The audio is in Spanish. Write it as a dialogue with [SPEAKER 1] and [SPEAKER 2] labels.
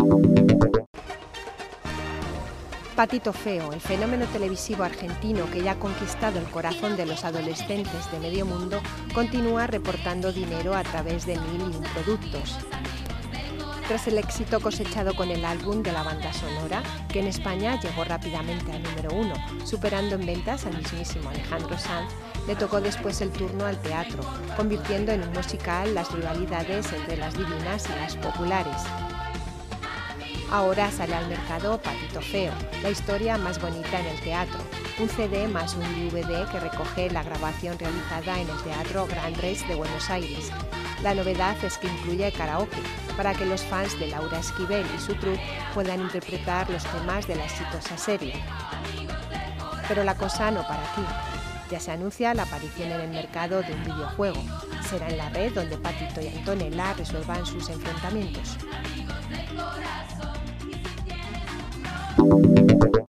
[SPEAKER 1] Patito Feo, el fenómeno televisivo argentino que ya ha conquistado el corazón de los adolescentes de medio mundo, continúa reportando dinero a través de 1001 productos. Tras el éxito cosechado con el álbum de la banda sonora, que en España llegó rápidamente al número 1, superando en ventas al mismísimo Alejandro Sanz, le tocó después el turno al teatro, convirtiendo en un musical las rivalidades entre las divinas y las populares. Ahora sale al mercado Patito Feo, la historia más bonita en el teatro, un CD más un DVD que recoge la grabación realizada en el Teatro Gran Rex de Buenos Aires. La novedad es que incluye karaoke, para que los fans de Laura Esquivel y su troupe puedan interpretar los temas de la exitosa serie. Pero la cosa no para aquí. Ya se anuncia la aparición en el mercado de un videojuego. Será en la red donde Patito y Antonella resuelvan sus enfrentamientos.